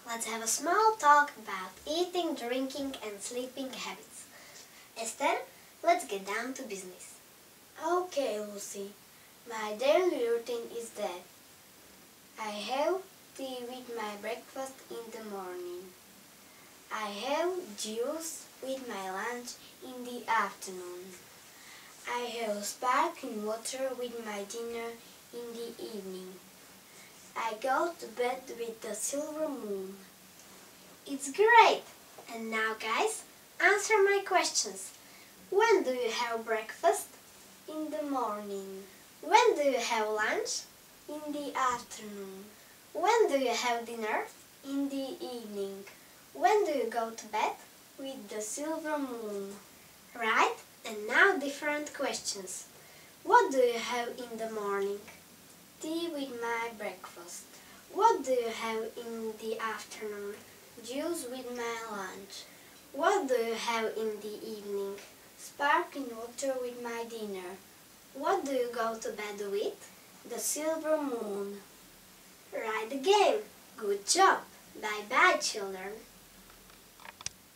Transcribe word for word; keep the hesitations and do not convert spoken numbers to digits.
Let's have a small talk about eating, drinking and sleeping habits. Esther, let's get down to business. Okay, Lucy. My daily routine is that I have tea with my breakfast in the morning. I have juice with my lunch in the afternoon. I have sparkling water with my dinner in the evening. I go to bed with the silver moon. It's great! And now guys, answer my questions. When do you have breakfast? In the morning. When do you have lunch? In the afternoon. When do you have dinner? In the evening. When do you go to bed? With the silver moon. Right? And now different questions. What do you have in the morning? Tea with my breakfast. What do you have in the afternoon? Juice with my lunch. What do you have in the evening? Sparkling water with my dinner. What do you go to bed with? The silver moon. Right again. Good job. Bye bye, children.